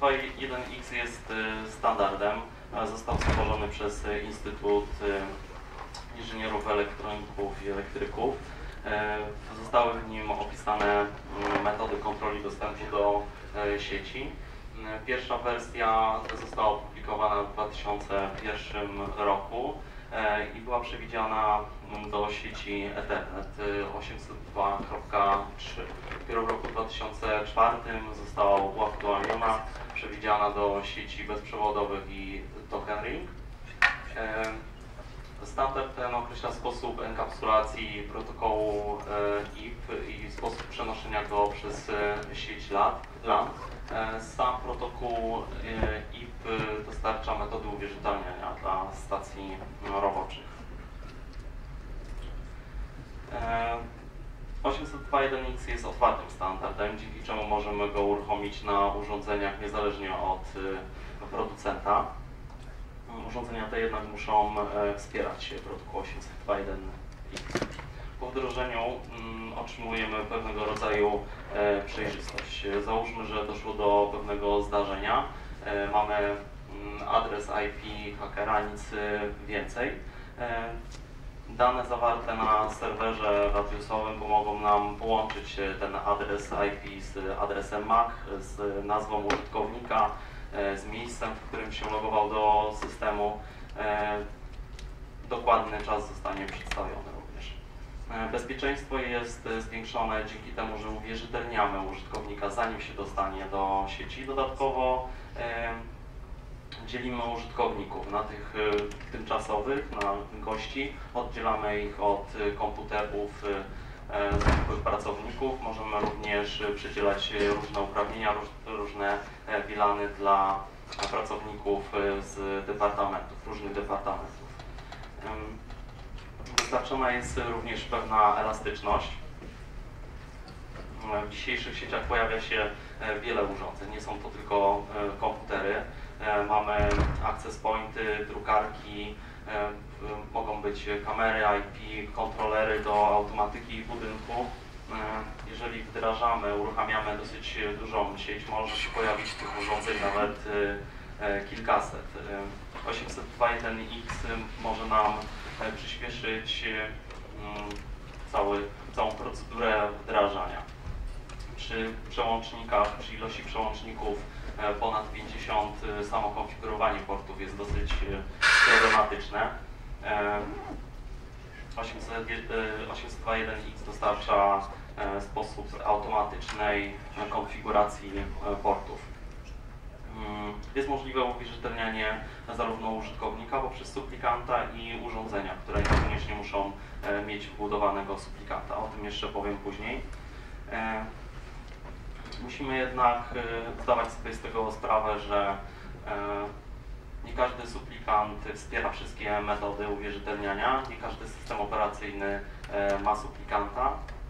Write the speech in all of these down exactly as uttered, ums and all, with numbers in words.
dwa jeden X jest standardem. Został stworzony przez Instytut Inżynierów Elektroników i Elektryków. Zostały w nim opisane metody kontroli dostępu do sieci. Pierwsza wersja została opublikowana w dwa tysiące pierwszym roku i była przewidziana do sieci Ethernet osiemset dwa kropka trzy. Dopiero w roku dwa tysiące czwartym została uaktualniona, przewidziana do sieci bezprzewodowych i token ring. Standard ten określa sposób enkapsulacji protokołu I P i sposób przenoszenia go przez sieć LAN. Sam protokół I P dostarcza metody uwierzytelniania dla stacji roboczych. osiemset dwa jeden X jest otwartym standardem, dzięki czemu możemy go uruchomić na urządzeniach niezależnie od producenta. Urządzenia te jednak muszą wspierać protokół osiemset dwa jeden X. Po wdrożeniu mm, otrzymujemy pewnego rodzaju e, przejrzystość. Załóżmy, że doszło do pewnego zdarzenia. E, mamy mm, adres I P hakera, nic więcej. E, dane zawarte na serwerze radiusowym pomogą nam połączyć ten adres I P z adresem M A C, z nazwą użytkownika, e, z miejscem, w którym się logował do systemu. E, dokładny czas zostanie przedstawiony. Bezpieczeństwo jest zwiększone dzięki temu, że uwierzytelniamy użytkownika, zanim się dostanie do sieci. Dodatkowo e, dzielimy użytkowników na tych e, tymczasowych, na gości, oddzielamy ich od komputerów e, zwykłych pracowników. Możemy również przydzielać różne uprawnienia, róż, różne wilany dla pracowników z departamentów, różnych departamentów. E, Dostarczona jest również pewna elastyczność. W dzisiejszych sieciach pojawia się wiele urządzeń, nie są to tylko komputery. Mamy access pointy, drukarki, mogą być kamery I P, kontrolery do automatyki budynku. Jeżeli wdrażamy, uruchamiamy dosyć dużą sieć, może się pojawić tych urządzeń nawet kilkaset. osiemset dwa jeden X może nam przyspieszyć cały, całą procedurę wdrażania. Przy przełącznikach, przy ilości przełączników ponad pięćdziesiąt, samo konfigurowanie portów jest dosyć problematyczne. osiemset dwa jeden X dostarcza sposób automatycznej konfiguracji portów. Jest możliwe uwierzytelnianie zarówno użytkownika poprzez suplikanta i urządzenia, które niekoniecznie muszą mieć wbudowanego suplikanta. O tym jeszcze powiem później. Musimy jednak zdawać sobie z tego sprawę, że nie każdy suplikant wspiera wszystkie metody uwierzytelniania, nie każdy system operacyjny ma suplikanta.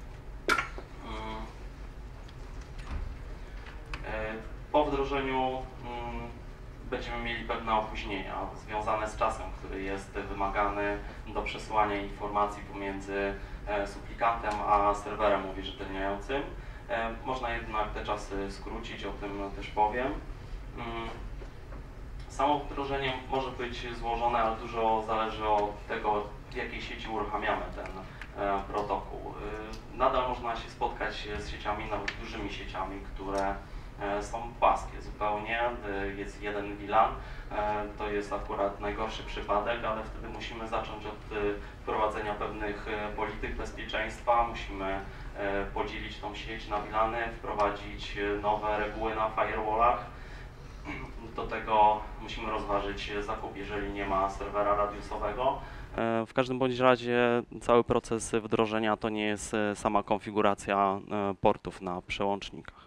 Po wdrożeniu mm, będziemy mieli pewne opóźnienia związane z czasem, który jest wymagany do przesyłania informacji pomiędzy e, suplikantem a serwerem uwierzytelniającym. E, można jednak te czasy skrócić, o tym też powiem. Mm, samo wdrożenie może być złożone, ale dużo zależy od tego, w jakiej sieci uruchamiamy ten e, protokół. E, nadal można się spotkać z sieciami, nawet dużymi sieciami, które są płaskie zupełnie, jest jeden wilan, to jest akurat najgorszy przypadek, ale wtedy musimy zacząć od wprowadzenia pewnych polityk bezpieczeństwa, musimy podzielić tą sieć na wilany, wprowadzić nowe reguły na firewallach. Do tego musimy rozważyć zakup, jeżeli nie ma serwera radiusowego. W każdym bądź razie cały proces wdrożenia to nie jest sama konfiguracja portów na przełącznikach.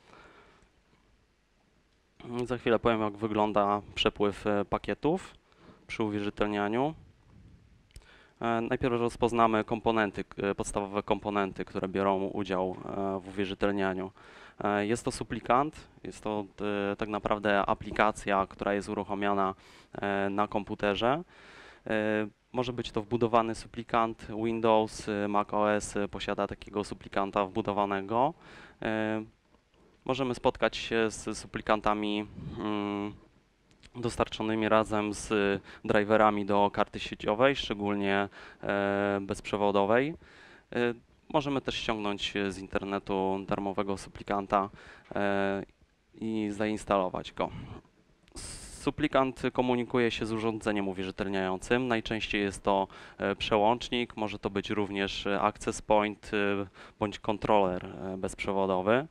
Za chwilę powiem, jak wygląda przepływ pakietów przy uwierzytelnianiu. Najpierw rozpoznamy komponenty, podstawowe komponenty, które biorą udział w uwierzytelnianiu. Jest to suplikant, jest to tak naprawdę aplikacja, która jest uruchomiona na komputerze. Może być to wbudowany suplikant, Windows, macOS posiada takiego suplikanta wbudowanego. Możemy spotkać się z suplikantami mm, dostarczonymi razem z driverami do karty sieciowej, szczególnie e, bezprzewodowej. E, możemy też ściągnąć z internetu darmowego suplikanta e, i zainstalować go. Suplikant komunikuje się z urządzeniem uwierzytelniającym. Najczęściej jest to e, przełącznik, może to być również access point e, bądź kontroler e, bezprzewodowy.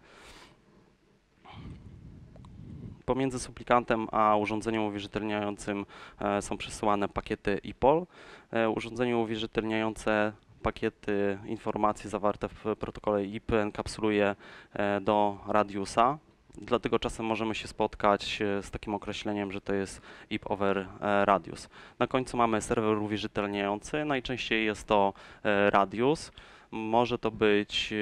Pomiędzy suplikantem a urządzeniem uwierzytelniającym e, są przesyłane pakiety I P O L. E, urządzenie uwierzytelniające pakiety informacji zawarte w protokole I P enkapsuluje e, do radiusa. Dlatego czasem możemy się spotkać z takim określeniem, że to jest I P over radius. Na końcu mamy serwer uwierzytelniający. Najczęściej jest to e, radius. Może to być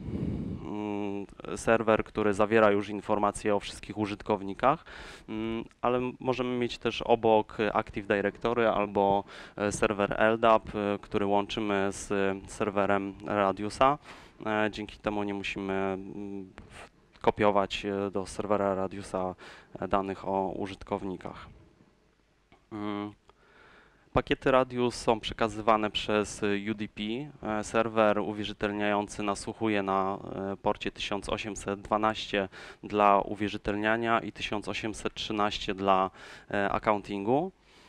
serwer, który zawiera już informacje o wszystkich użytkownikach, ale możemy mieć też obok Active Directory albo serwer L D A P, który łączymy z serwerem Radiusa. Dzięki temu nie musimy kopiować do serwera Radiusa danych o użytkownikach. Pakiety Radius są przekazywane przez U D P. Serwer uwierzytelniający nasłuchuje na porcie tysiąc osiemset dwanaście dla uwierzytelniania i tysiąc osiemset trzynaście dla accountingu.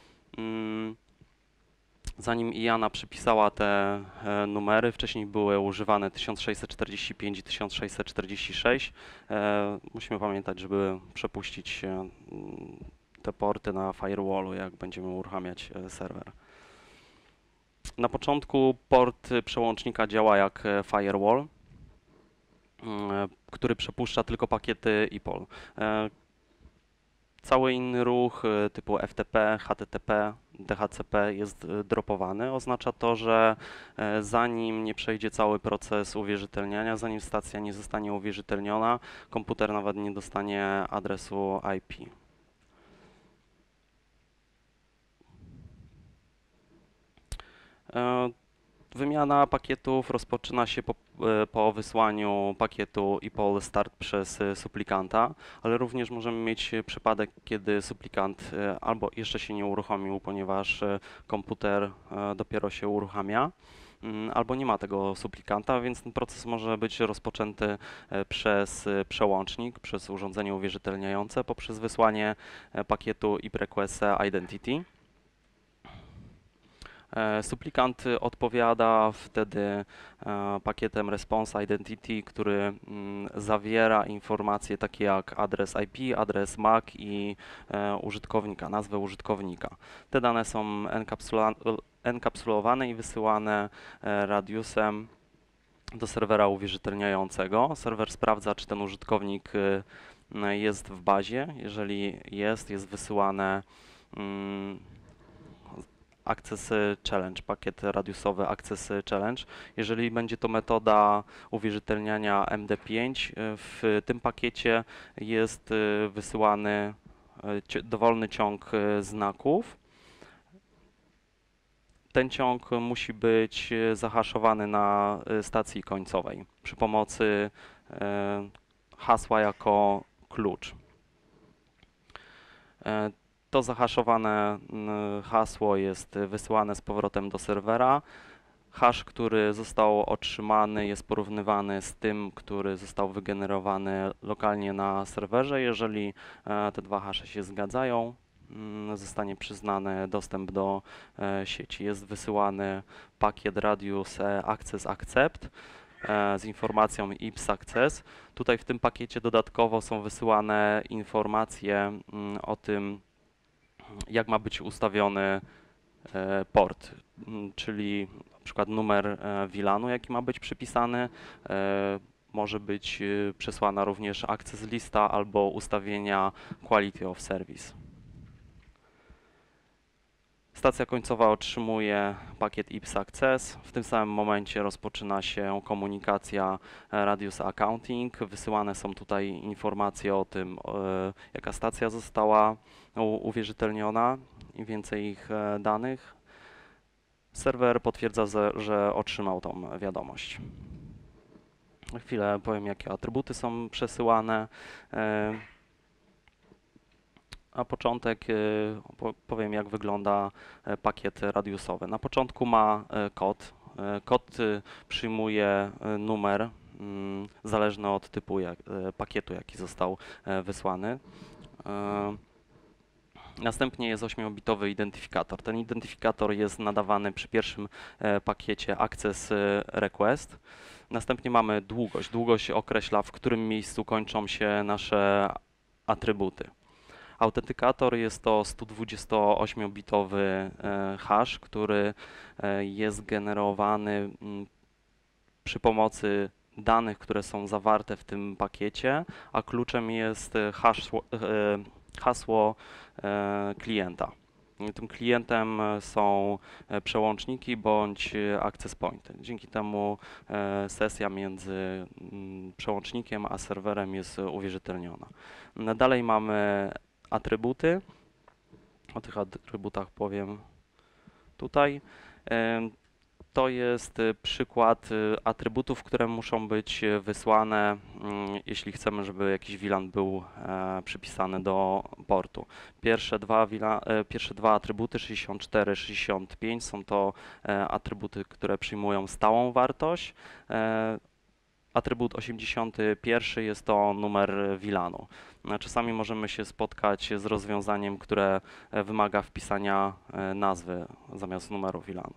Zanim IANA przypisała te numery, wcześniej były używane tysiąc sześćset czterdzieści pięć i tysiąc sześćset czterdzieści sześć. Musimy pamiętać, żeby przepuścić te porty na firewallu, jak będziemy uruchamiać serwer. Na początku port przełącznika działa jak firewall, który przepuszcza tylko pakiety I P O L. Cały inny ruch typu F T P, H T T P, D H C P jest dropowany. Oznacza to, że zanim nie przejdzie cały proces uwierzytelniania, zanim stacja nie zostanie uwierzytelniona, komputer nawet nie dostanie adresu I P. Wymiana pakietów rozpoczyna się po, po wysłaniu pakietu I P O L start przez suplikanta, ale również możemy mieć przypadek, kiedy suplikant albo jeszcze się nie uruchomił, ponieważ komputer dopiero się uruchamia, albo nie ma tego suplikanta, więc ten proces może być rozpoczęty przez przełącznik, przez urządzenie uwierzytelniające poprzez wysłanie pakietu I P Request Identity. Suplikant odpowiada wtedy pakietem Response Identity, który zawiera informacje takie jak adres I P, adres M A C i użytkownika, nazwę użytkownika. Te dane są enkapsulowane i wysyłane radiusem do serwera uwierzytelniającego. Serwer sprawdza, czy ten użytkownik jest w bazie. Jeżeli jest, jest wysyłane Access Challenge, pakiet radiusowy Access Challenge. Jeżeli będzie to metoda uwierzytelniania M D pięć, w tym pakiecie jest wysyłany dowolny ciąg znaków. Ten ciąg musi być zahaszowany na stacji końcowej przy pomocy hasła jako klucz. To zahaszowane hasło jest wysyłane z powrotem do serwera. Hash, który został otrzymany, jest porównywany z tym, który został wygenerowany lokalnie na serwerze. Jeżeli te dwa hasze się zgadzają, zostanie przyznany dostęp do sieci. Jest wysyłany pakiet Radius Access Accept z informacją I P S Access. Tutaj w tym pakiecie dodatkowo są wysyłane informacje o tym, jak ma być ustawiony port, czyli na przykład numer V LANu, jaki ma być przypisany. Może być przesłana również access lista albo ustawienia quality of service. Stacja końcowa otrzymuje pakiet I P S Access. W tym samym momencie rozpoczyna się komunikacja Radius Accounting. Wysyłane są tutaj informacje o tym, jaka stacja została uwierzytelniona, im więcej ich danych. Serwer potwierdza, że otrzymał tą wiadomość. chwilę powiem, jakie atrybuty są przesyłane. Na początek powiem, jak wygląda pakiet radiusowy. Na początku ma kod. Kod przyjmuje numer zależny od typu jak, pakietu, jaki został wysłany. Następnie jest ośmiobitowy identyfikator. Ten identyfikator jest nadawany przy pierwszym pakiecie access request. Następnie mamy długość. Długość określa, w którym miejscu kończą się nasze atrybuty. Autentykator jest to sto dwudziestoośmiobitowy hash, który jest generowany przy pomocy danych, które są zawarte w tym pakiecie, a kluczem jest hasło, hasło klienta. Tym klientem są przełączniki bądź access pointy. Dzięki temu sesja między przełącznikiem a serwerem jest uwierzytelniona. Dalej mamy atrybuty. O tych atrybutach powiem tutaj. To jest przykład atrybutów, które muszą być wysłane, jeśli chcemy, żeby jakiś V LAN był przypisany do portu. Pierwsze dwa, pierwsze dwa atrybuty sześćdziesiąt cztery, sześćdziesiąt pięć są to atrybuty, które przyjmują stałą wartość. Atrybut osiemdziesiąty pierwszy jest to numer V LAN-u. Czasami możemy się spotkać z rozwiązaniem, które wymaga wpisania nazwy zamiast numeru V LAN-u.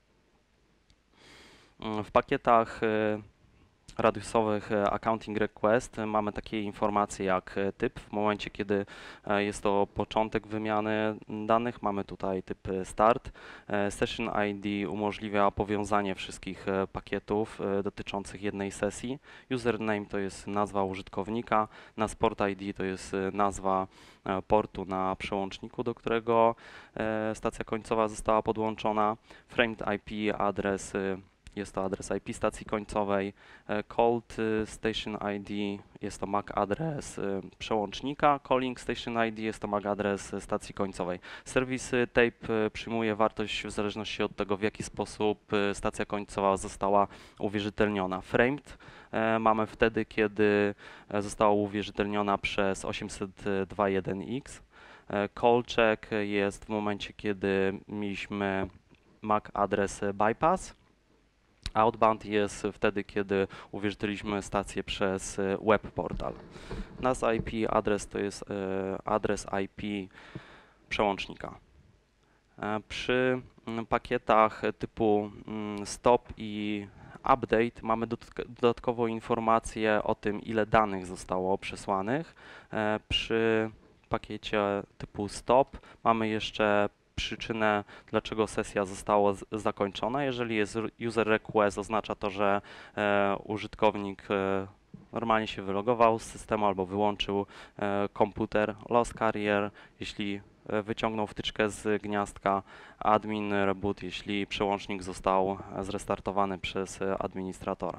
W pakietach radiusowych accounting request mamy takie informacje jak typ. W momencie, kiedy jest to początek wymiany danych, mamy tutaj typ start. Session I D umożliwia powiązanie wszystkich pakietów dotyczących jednej sesji. Username to jest nazwa użytkownika. Nas port I D to jest nazwa portu na przełączniku, do którego stacja końcowa została podłączona. Framed I P adres jest to adres I P stacji końcowej. Called Station I D jest to M A C adres przełącznika. Calling Station I D jest to M A C adres stacji końcowej. Service tape przyjmuje wartość w zależności od tego, w jaki sposób stacja końcowa została uwierzytelniona. Framed mamy wtedy, kiedy została uwierzytelniona przez osiemset dwa jeden X. Call check jest w momencie, kiedy mieliśmy M A C adres bypass. Outbound jest wtedy, kiedy uwierzyteliliśmy stację przez web portal. Nas I P adres to jest adres I P przełącznika. Przy pakietach typu stop i update mamy dodatkowo informację o tym, ile danych zostało przesłanych. Przy pakiecie typu stop mamy jeszcze przyczynę, dlaczego sesja została zakończona. Jeżeli jest user request, oznacza to, że e, użytkownik e, normalnie się wylogował z systemu albo wyłączył e, komputer. Lost carrier, jeśli e, wyciągnął wtyczkę z gniazdka. Admin reboot, jeśli przełącznik został zrestartowany przez administratora.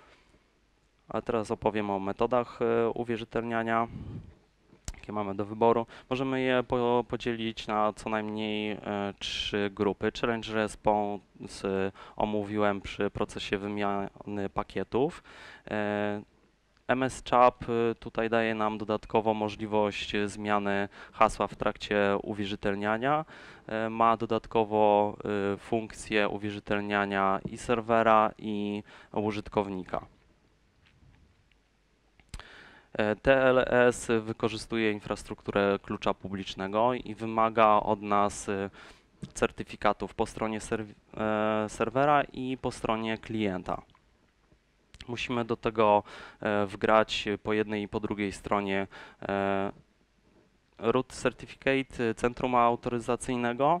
A teraz opowiem o metodach e, uwierzytelniania, jakie mamy do wyboru. Możemy je po, podzielić na co najmniej e, trzy grupy. Challenge Response omówiłem przy procesie wymiany pakietów. E, M S Chap tutaj daje nam dodatkowo możliwość zmiany hasła w trakcie uwierzytelniania. E, ma dodatkowo e, funkcję uwierzytelniania i serwera, i użytkownika. T L S wykorzystuje infrastrukturę klucza publicznego i wymaga od nas certyfikatów po stronie serw serwera i po stronie klienta. Musimy do tego wgrać po jednej i po drugiej stronie root certificate centrum autoryzacyjnego.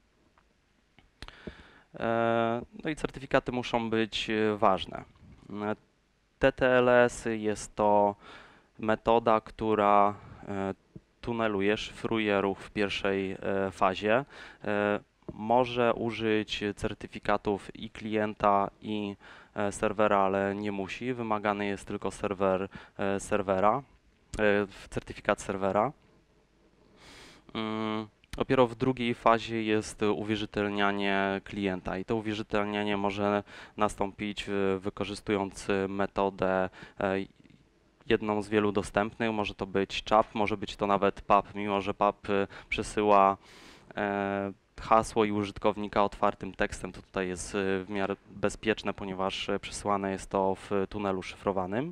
No i certyfikaty muszą być ważne. T T L S jest to metoda, która e, tuneluje, szyfruje ruch w pierwszej e, fazie. E, może użyć certyfikatów i klienta, i e, serwera, ale nie musi. Wymagany jest tylko serwer e, serwera, e, certyfikat serwera. Mm, Dopiero w drugiej fazie jest uwierzytelnianie klienta i to uwierzytelnianie może nastąpić y, wykorzystując y, metodę e, jedną z wielu dostępnych. Może to być czap, może być to nawet pub, mimo że pub y, przesyła e, hasło i użytkownika otwartym tekstem, to tutaj jest y, w miarę bezpieczne, ponieważ y, przesyłane jest to w tunelu szyfrowanym.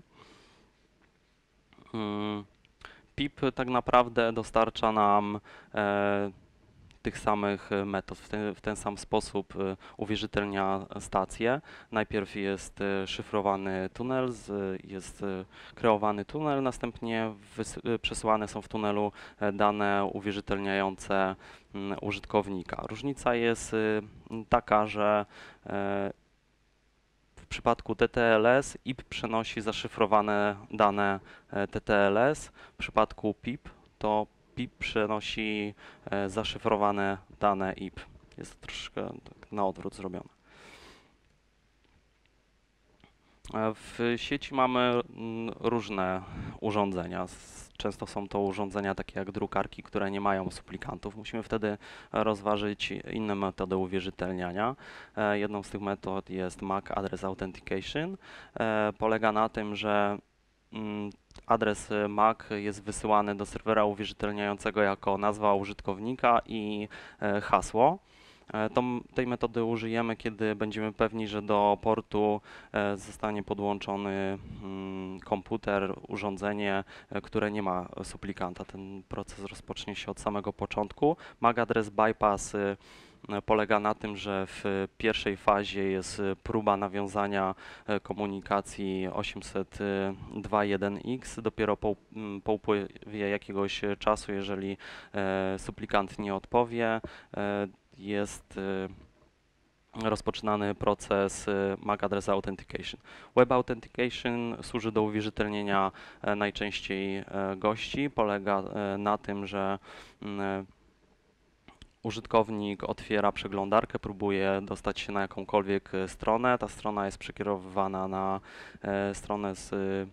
Mm. pip tak naprawdę dostarcza nam e, tych samych metod. W ten, w ten sam sposób e, uwierzytelnia stację. Najpierw jest e, szyfrowany tunel, z, jest e, kreowany tunel, następnie wys, e, przesyłane są w tunelu e, dane uwierzytelniające m, użytkownika. Różnica jest e, taka, że e, w przypadku T T L S I P przenosi zaszyfrowane dane e, T T L S. W przypadku pip to pip przenosi e, zaszyfrowane dane I P. Jest to troszkę tak na odwrót zrobione. E, W sieci mamy mm, różne urządzenia. S- Często są to urządzenia takie jak drukarki, które nie mają suplikantów. Musimy wtedy rozważyć inne metody uwierzytelniania. E, Jedną z tych metod jest M A C Address Authentication. E, Polega na tym, że mm, adres M A C jest wysyłany do serwera uwierzytelniającego jako nazwa użytkownika i e, hasło. E, Tą, tej metody użyjemy, kiedy będziemy pewni, że do portu e, zostanie podłączony mm, komputer, urządzenie, e, które nie ma suplikanta. Ten proces rozpocznie się od samego początku. M A C Address Bypass y, e, polega na tym, że w pierwszej fazie jest y, próba nawiązania e, komunikacji osiemset dwa jeden X. Dopiero po, mm, po upływie jakiegoś e, czasu, jeżeli e, suplikant nie odpowie, e, jest y, rozpoczynany proces y, M A C Address Authentication. Web Authentication służy do uwierzytelnienia e, najczęściej e, gości. Polega e, na tym, że mm, użytkownik otwiera przeglądarkę, próbuje dostać się na jakąkolwiek e, stronę. Ta strona jest przekierowywana na e, stronę z y,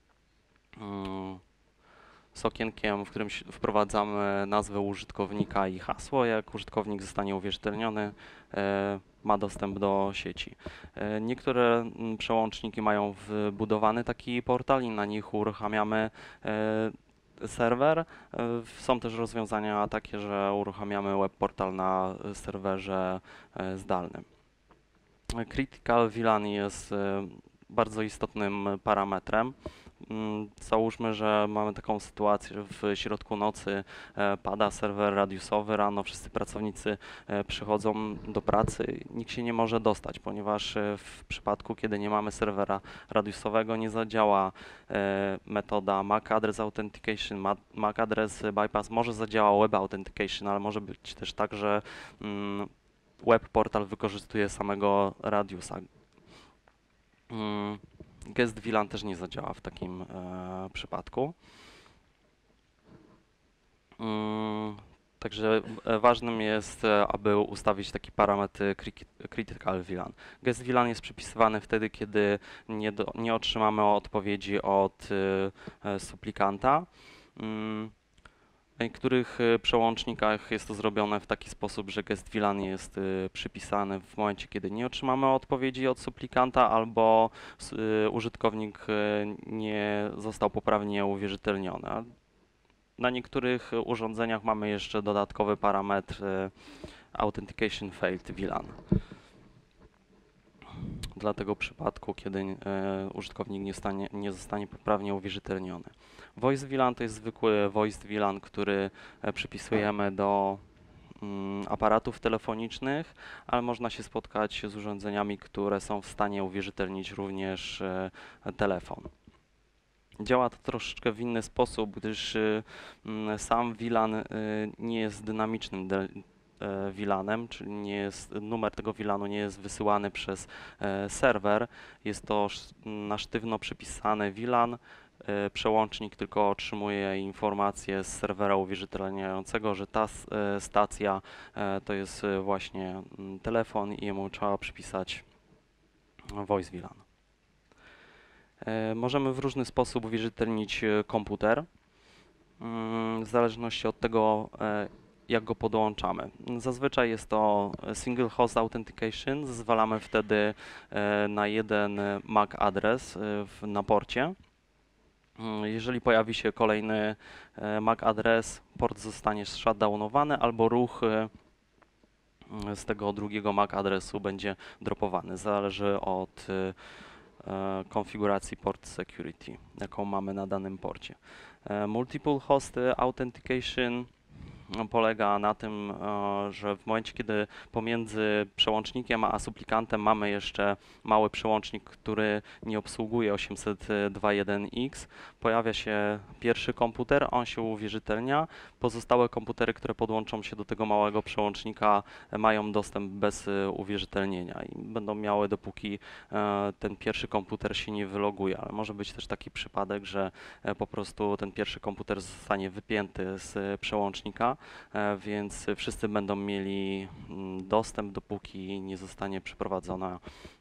mm, z okienkiem, w którym si- wprowadzamy nazwę użytkownika i hasło. Jak użytkownik zostanie uwierzytelniony, e, ma dostęp do sieci. E, Niektóre mm, przełączniki mają wbudowany taki portal i na nich uruchamiamy e, serwer. E, w- Są też rozwiązania takie, że uruchamiamy web portal na e, serwerze e, zdalnym. E, Critical V LAN jest e, bardzo istotnym parametrem. Mm, Załóżmy, że mamy taką sytuację, że w środku nocy e, pada serwer radiusowy, rano wszyscy pracownicy e, przychodzą do pracy, nikt się nie może dostać, ponieważ e, w przypadku, kiedy nie mamy serwera radiusowego, nie zadziała e, metoda M A C Address Authentication, Ma- M A C Address Bypass, może zadziała Web Authentication, ale może być też tak, że mm, web portal wykorzystuje samego radiusa. Mm, Guest V LAN też nie zadziała w takim e, przypadku. Mm, Także e, ważnym jest, e, aby ustawić taki parametr cri- Critical V LAN. Guest V LAN jest przypisywany wtedy, kiedy nie, do, nie otrzymamy odpowiedzi od e, e, suplikanta. Mm, W niektórych e, przełącznikach jest to zrobione w taki sposób, że guest V LAN jest e, przypisany w momencie, kiedy nie otrzymamy odpowiedzi od suplikanta albo s- e, użytkownik e, nie został poprawnie uwierzytelniony. A na niektórych e, urządzeniach mamy jeszcze dodatkowy parametr e, Authentication Failed V LAN. Dla tego przypadku, kiedy e, użytkownik nie, stanie, nie zostanie poprawnie uwierzytelniony. Voice V LAN to jest zwykły voice V LAN, który e, przypisujemy do mm, aparatów telefonicznych, ale można się spotkać z urządzeniami, które są w stanie uwierzytelnić również e, telefon. Działa to troszeczkę w inny sposób, gdyż y, mm, sam V LAN y, nie jest dynamicznym de, e, V LANem, czyli nie jest, numer tego V LANu nie jest wysyłany przez e, serwer. Jest to sz- na sztywno przypisany V LAN. E, Przełącznik tylko otrzymuje informację z serwera uwierzytelniającego, że ta s- e, stacja e, to jest e, właśnie mm, telefon i jemu trzeba przypisać voice V LAN. E, Możemy w różny sposób uwierzytelnić e, komputer. Mm, W zależności od tego, e, jak go podłączamy. Zazwyczaj jest to single host authentication, zezwalamy wtedy na jeden M A C adres w, na porcie. Jeżeli pojawi się kolejny M A C adres, port zostanie shutdownowany albo ruch z tego drugiego M A C adresu będzie dropowany. Zależy od konfiguracji port security, jaką mamy na danym porcie. Multiple host authentication polega na tym, że w momencie, kiedy pomiędzy przełącznikiem a suplikantem mamy jeszcze mały przełącznik, który nie obsługuje osiemset dwa kropka jeden X, pojawia się pierwszy komputer, on się uwierzytelnia, pozostałe komputery, które podłączą się do tego małego przełącznika, mają dostęp bez uwierzytelnienia i będą miały, dopóki ten pierwszy komputer się nie wyloguje, ale może być też taki przypadek, że po prostu ten pierwszy komputer zostanie wypięty z przełącznika, więc wszyscy będą mieli dostęp, dopóki nie zostanie przeprowadzona,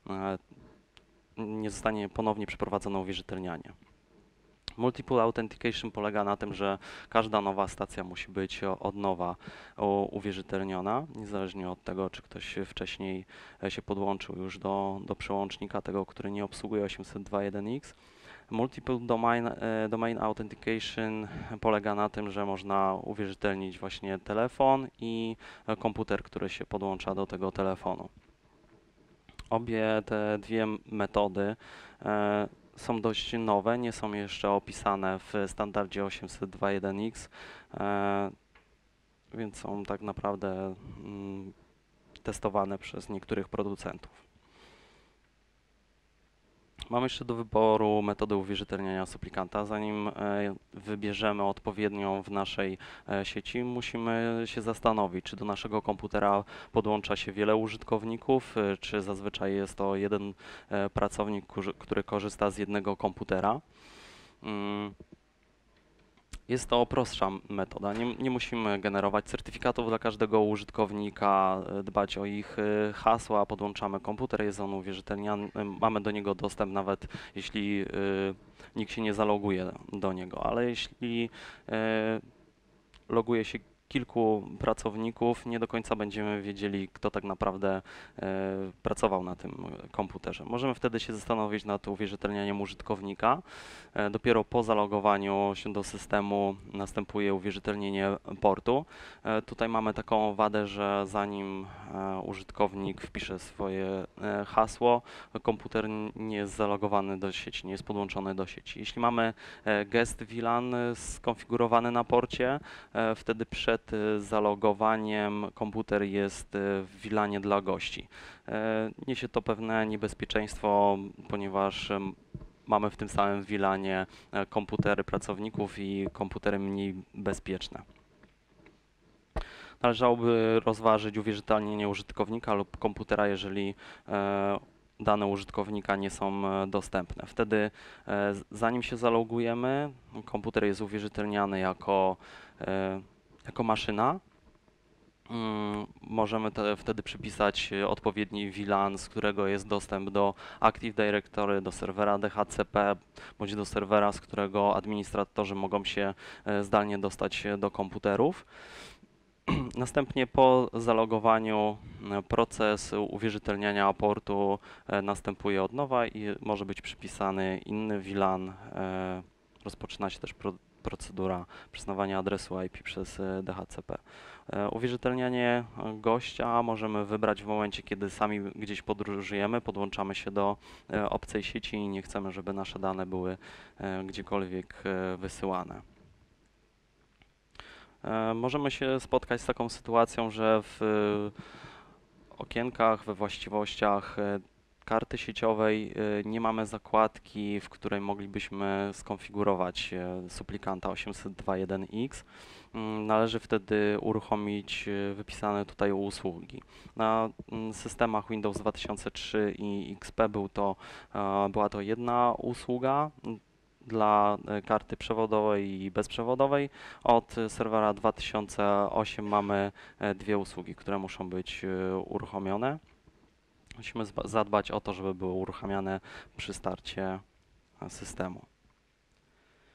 nie zostanie ponownie przeprowadzone uwierzytelnianie. Multiple Authentication polega na tym, że każda nowa stacja musi być od nowa uwierzytelniona, niezależnie od tego, czy ktoś wcześniej się podłączył już do, do przełącznika tego, który nie obsługuje osiemset dwa kropka jeden X. Multiple domain, domain Authentication polega na tym, że można uwierzytelnić właśnie telefon i komputer, który się podłącza do tego telefonu. Obie te dwie metody e, są dość nowe, nie są jeszcze opisane w standardzie osiemset dwa kropka jeden X, e, więc są tak naprawdę mm, testowane przez niektórych producentów. Mamy jeszcze do wyboru metodę uwierzytelniania suplikanta. Zanim e, wybierzemy odpowiednią w naszej e, sieci, musimy się zastanowić, czy do naszego komputera podłącza się wiele użytkowników, e, czy zazwyczaj jest to jeden e, pracownik, który korzysta z jednego komputera. Mm. Jest to prostsza metoda. Nie, nie musimy generować certyfikatów dla każdego użytkownika, dbać o ich hasła, podłączamy komputer, jest on uwierzytelniany, mamy do niego dostęp nawet jeśli y, nikt się nie zaloguje do niego, ale jeśli y, loguje się kilku pracowników, nie do końca będziemy wiedzieli, kto tak naprawdę e, pracował na tym komputerze. Możemy wtedy się zastanowić nad uwierzytelnianiem użytkownika. E, dopiero po zalogowaniu się do systemu następuje uwierzytelnienie portu. E, tutaj mamy taką wadę, że zanim e, użytkownik wpisze swoje e, hasło, komputer nie jest zalogowany do sieci, nie jest podłączony do sieci. Jeśli mamy e, guest V LAN skonfigurowany na porcie, e, wtedy przed zalogowaniem komputer jest w V LANie dla gości. Niesie to pewne niebezpieczeństwo, ponieważ mamy w tym samym V LAnie komputery pracowników i komputery mniej bezpieczne. Należałoby rozważyć uwierzytelnienie użytkownika lub komputera, jeżeli dane użytkownika nie są dostępne. Wtedy zanim się zalogujemy, komputer jest uwierzytelniany jako Jako maszyna. Mm, możemy te, wtedy przypisać odpowiedni V LAN, z którego jest dostęp do Active Directory, do serwera D H C P, bądź do serwera, z którego administratorzy mogą się e, zdalnie dostać do komputerów. Następnie po zalogowaniu e, proces uwierzytelniania portu e, następuje od nowa i może być przypisany inny V LAN. E, rozpoczyna się też pro, procedura przyznawania adresu I P przez D H C P. Uwierzytelnianie gościa możemy wybrać w momencie, kiedy sami gdzieś podróżujemy, podłączamy się do obcej sieci i nie chcemy, żeby nasze dane były gdziekolwiek wysyłane. Możemy się spotkać z taką sytuacją, że w okienkach, we właściwościach karty sieciowej nie mamy zakładki, w której moglibyśmy skonfigurować suplikanta osiemset dwa kropka jeden X. Należy wtedy uruchomić wypisane tutaj usługi. Na systemach Windows dwa tysiące trzy i X P był to, była to jedna usługa dla karty przewodowej i bezprzewodowej. Od serwera dwa tysiące osiem mamy dwie usługi, które muszą być uruchomione. Musimy zadbać o to, żeby były uruchamiane przy starcie systemu.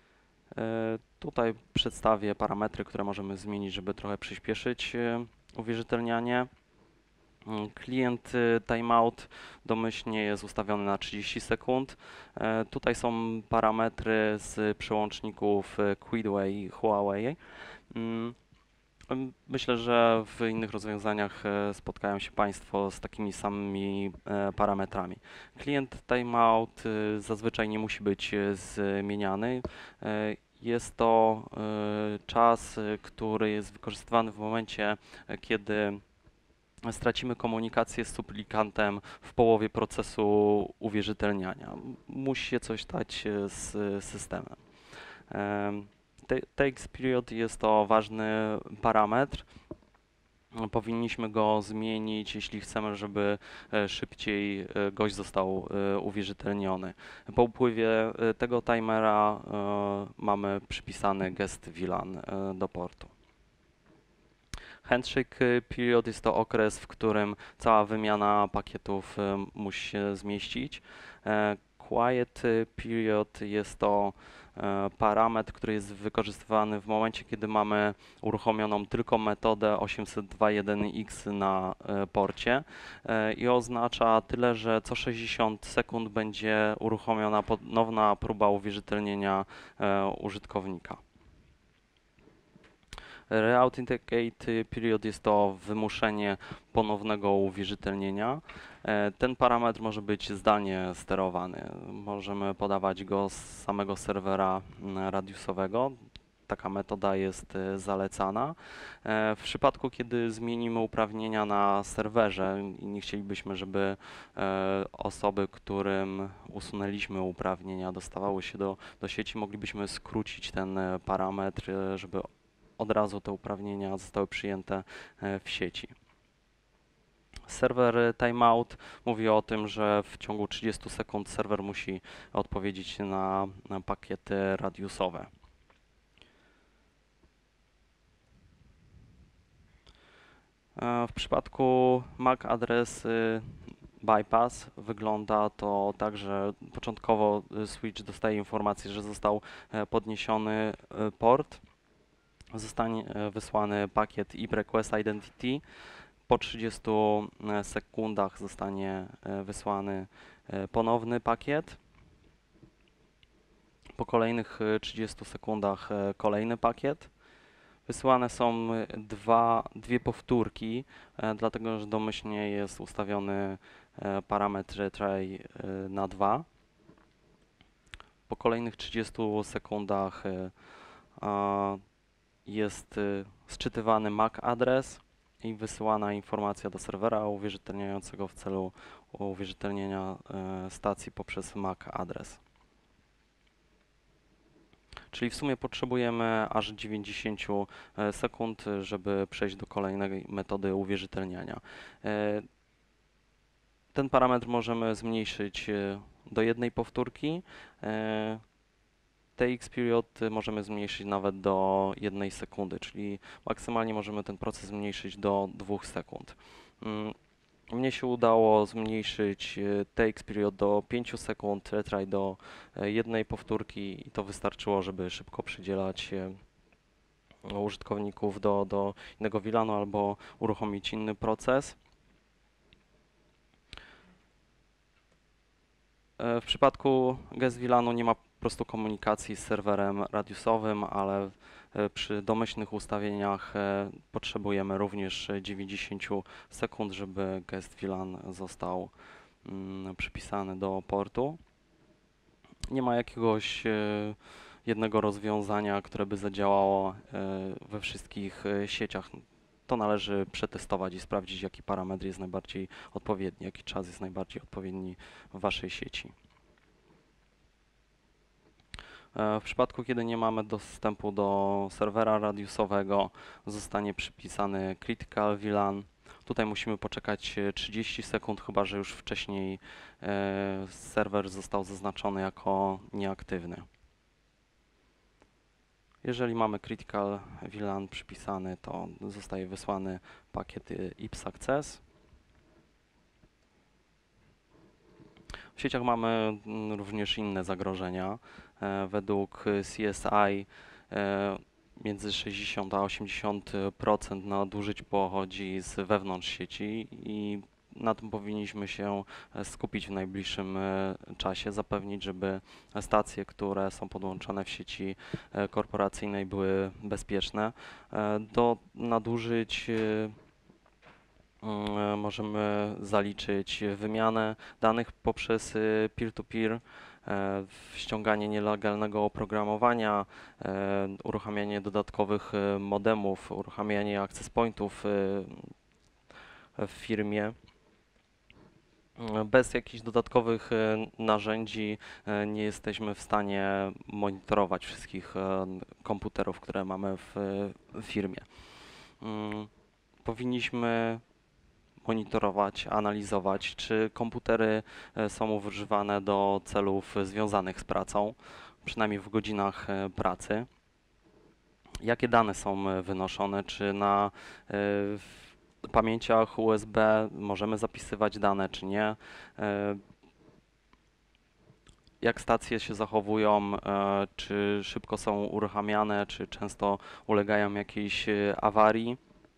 E, Tutaj przedstawię parametry, które możemy zmienić, żeby trochę przyspieszyć e, uwierzytelnianie. Mm, Klient e, timeout domyślnie jest ustawiony na trzydzieści sekund. E, Tutaj są parametry z przełączników e, Quidway i Huawei. Mm, Ym, Myślę, że w innych rozwiązaniach e, spotkają się Państwo z takimi samymi e, parametrami. Klient timeout e, zazwyczaj nie musi być e, zmieniany. E, Jest to e, czas, e, który jest wykorzystywany w momencie, e, kiedy stracimy komunikację z suplikantem w połowie procesu uwierzytelniania. Musi się coś stać e, z systemem. Em, ta- Takes period jest to ważny parametr. Powinniśmy go zmienić, jeśli chcemy, żeby e, szybciej e, gość został e, uwierzytelniony. Po upływie e, tego timera e, mamy przypisany gest V LAN e, do portu. Handshake period jest to okres, w którym cała wymiana pakietów e, musi się zmieścić. E, Quiet period jest to e, parametr, który jest wykorzystywany w momencie, kiedy mamy uruchomioną tylko metodę osiemset dwa jeden X na e, porcie e, i oznacza tyle, że co sześćdziesiąt sekund będzie uruchomiona ponowna próba uwierzytelnienia e, użytkownika. Reauthenticate period jest to wymuszenie ponownego uwierzytelnienia. E, Ten parametr może być zdalnie sterowany. Możemy podawać go z samego serwera mm, radiusowego. Taka metoda jest e, zalecana. E, W przypadku, kiedy zmienimy uprawnienia na serwerze i nie chcielibyśmy, żeby e, osoby, którym usunęliśmy uprawnienia, dostawały się do, do sieci, moglibyśmy skrócić ten e, parametr, e, żeby od razu te uprawnienia zostały przyjęte e, w sieci. Serwer timeout mówi o tym, że w ciągu trzydziestu sekund serwer musi odpowiedzieć na, na pakiety radiusowe. E, W przypadku M A C adres y, bypass wygląda to tak, że początkowo y, switch dostaje informację, że został e, podniesiony y, port. Zostanie e, wysłany pakiet I P Request Identity. Po trzydziestu e, sekundach zostanie e, wysłany e, ponowny pakiet. Po kolejnych e, trzydziestu sekundach e, kolejny pakiet. Wysyłane są e, dwa, dwie powtórki, e, dlatego że domyślnie jest ustawiony e, parametr try e, na dwa. Po kolejnych trzydziestu sekundach e, a, jest y, sczytywany M A C adres i wysyłana informacja do serwera uwierzytelniającego w celu uwierzytelnienia y, stacji poprzez M A C adres. Czyli w sumie potrzebujemy aż dziewięćdziesiąt sekund, żeby przejść do kolejnej metody uwierzytelniania. Y, Ten parametr możemy zmniejszyć y, do jednej powtórki. Y, Takes period możemy zmniejszyć nawet do jednej sekundy, czyli maksymalnie możemy ten proces zmniejszyć do dwóch sekund. Mm, Mnie się udało zmniejszyć e, takes period do pięciu sekund, retry do e, jednej powtórki i to wystarczyło, żeby szybko przydzielać e, użytkowników do, do innego V LANu albo uruchomić inny proces. E, W przypadku guest V LANu nie ma po prostu komunikacji z serwerem radiusowym, ale e, przy domyślnych ustawieniach e, potrzebujemy również dziewięćdziesiąt sekund, żeby guest V LAN został mm, przypisany do portu. Nie ma jakiegoś e, jednego rozwiązania, które by zadziałało e, we wszystkich e, sieciach. To należy przetestować i sprawdzić, jaki parametr jest najbardziej odpowiedni, jaki czas jest najbardziej odpowiedni w Waszej sieci. W przypadku, kiedy nie mamy dostępu do serwera radiusowego, zostanie przypisany Critical V LAN. Tutaj musimy poczekać trzydzieści sekund, chyba że już wcześniej e, serwer został zaznaczony jako nieaktywny. Jeżeli mamy Critical V LAN przypisany, to zostaje wysłany pakiet I P S Access. W sieciach mamy również inne zagrożenia. Według C S I między sześćdziesiąt a osiemdziesiąt procent nadużyć pochodzi z wewnątrz sieci i na tym powinniśmy się skupić w najbliższym czasie, zapewnić, żeby stacje, które są podłączone w sieci korporacyjnej, były bezpieczne. Do nadużyć możemy zaliczyć wymianę danych poprzez peer-to-peer, ściąganie nielegalnego oprogramowania, uruchamianie dodatkowych modemów, uruchamianie access pointów w firmie. Bez jakichś dodatkowych narzędzi nie jesteśmy w stanie monitorować wszystkich komputerów, które mamy w firmie. Powinniśmy monitorować, analizować, czy komputery są używane do celów związanych z pracą, przynajmniej w godzinach pracy. Jakie dane są wynoszone, czy na pamięciach U S B możemy zapisywać dane, czy nie. Jak stacje się zachowują, czy szybko są uruchamiane, czy często ulegają jakiejś awarii.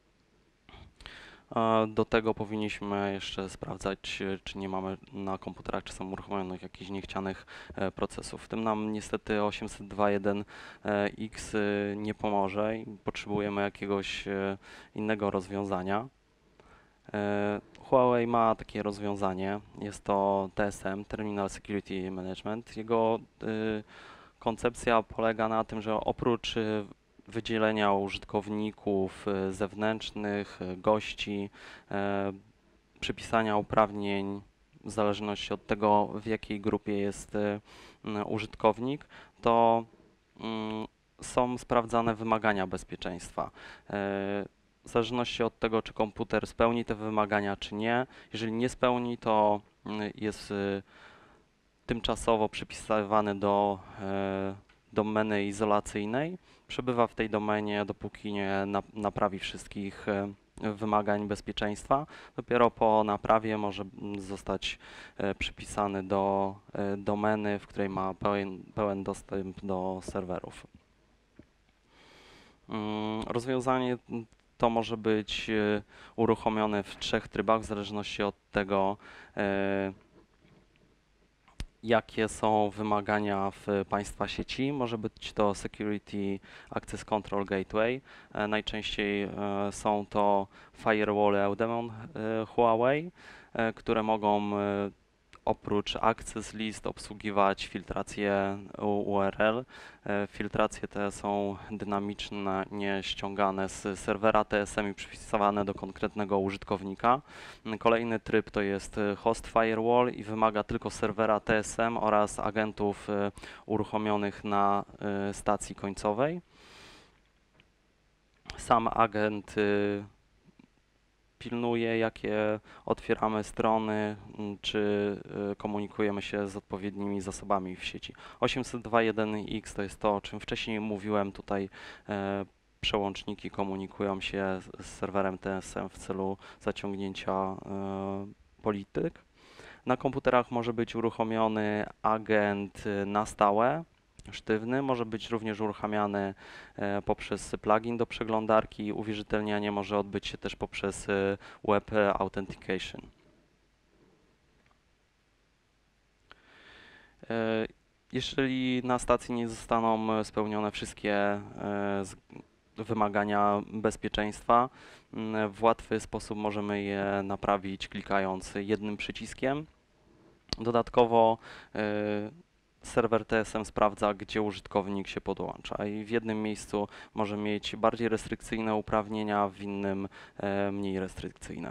Do tego powinniśmy jeszcze sprawdzać, czy nie mamy na komputerach, czy są uruchomionych jakichś niechcianych procesów. W tym nam niestety osiemset dwa jeden X nie pomoże i potrzebujemy jakiegoś innego rozwiązania. Huawei ma takie rozwiązanie, jest to T S M, Terminal Security Management. Jego koncepcja polega na tym, że oprócz wydzielenia użytkowników zewnętrznych, gości, przypisania uprawnień w zależności od tego, w jakiej grupie jest użytkownik, to są sprawdzane wymagania bezpieczeństwa. W zależności od tego, czy komputer spełni te wymagania, czy nie. Jeżeli nie spełni, to jest tymczasowo przypisywany do domeny izolacyjnej. Przebywa w tej domenie, dopóki nie naprawi wszystkich wymagań bezpieczeństwa. Dopiero po naprawie może zostać przypisany do domeny, w której ma pełen, pełen dostęp do serwerów. Rozwiązanie to może być uruchomione w trzech trybach, w zależności od tego, jakie są wymagania w państwa sieci. Może być to Security Access Control Gateway. Najczęściej są to firewall Eudemon Huawei, które mogą oprócz access list obsługiwać filtrację U R L. Filtracje te są dynamicznie ściągane z serwera T S M i przypisywane do konkretnego użytkownika. Kolejny tryb to jest host firewall i wymaga tylko serwera T S M oraz agentów uruchomionych na stacji końcowej. Sam agent pilnuje, jakie otwieramy strony, czy komunikujemy się z odpowiednimi zasobami w sieci. osiemset dwa jeden X to jest to, o czym wcześniej mówiłem. Tutaj e, przełączniki komunikują się z serwerem T S M w celu zaciągnięcia e, polityk. Na komputerach może być uruchomiony agent na stałe, sztywny, może być również uruchamiany e, poprzez plugin do przeglądarki. Uwierzytelnianie może odbyć się też poprzez e, Web Authentication. E, jeżeli na stacji nie zostaną spełnione wszystkie e, z, wymagania bezpieczeństwa, m, w łatwy sposób możemy je naprawić klikając jednym przyciskiem. Dodatkowo e, serwer T S M sprawdza, gdzie użytkownik się podłącza i w jednym miejscu może mieć bardziej restrykcyjne uprawnienia, w innym e, mniej restrykcyjne.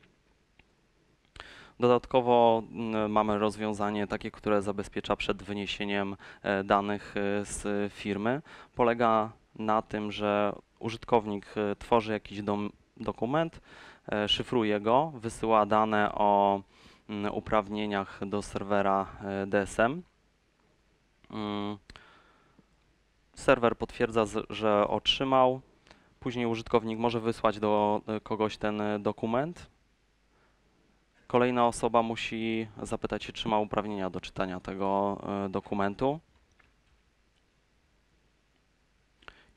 Dodatkowo m, mamy rozwiązanie takie, które zabezpiecza przed wyniesieniem e, danych e, z firmy. Polega na tym, że użytkownik e, tworzy jakiś dom, dokument, e, szyfruje go, wysyła dane o m, uprawnieniach do serwera e, D S M. Serwer potwierdza, że otrzymał, później użytkownik może wysłać do kogoś ten dokument. Kolejna osoba musi zapytać się, czy ma uprawnienia do czytania tego dokumentu.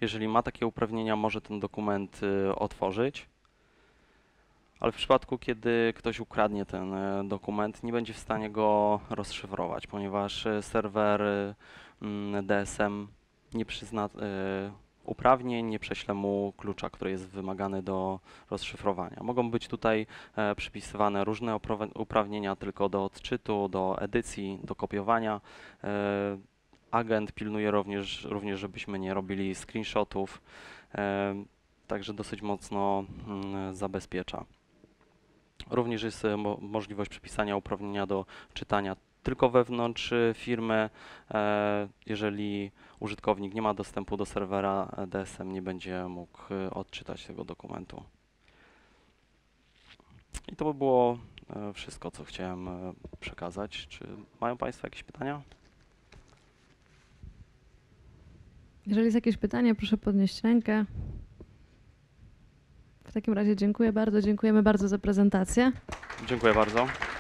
jeżeli ma takie uprawnienia, może ten dokument y, otworzyć. Ale w przypadku, kiedy ktoś ukradnie ten y, dokument, nie będzie w stanie go rozszyfrować, ponieważ y, serwer y, mm, D S M nie przyzna y, uprawnień, nie prześle mu klucza, który jest wymagany do rozszyfrowania. Mogą być tutaj e, przypisywane różne oprawa- uprawnienia tylko do odczytu, do edycji, do kopiowania. E, agent pilnuje również, również, żebyśmy nie robili screenshotów, e, także dosyć mocno mm, zabezpiecza. Również jest e, mo możliwość przypisania uprawnienia do czytania tylko wewnątrz e, firmy. E, jeżeli użytkownik nie ma dostępu do serwera, e, D S M nie będzie mógł e, odczytać tego dokumentu. I to by było e, wszystko, co chciałem e, przekazać. Czy mają Państwo jakieś pytania? Jeżeli jest jakieś pytanie, proszę podnieść rękę. W takim razie dziękuję bardzo, dziękujemy bardzo za prezentację. Dziękuję bardzo.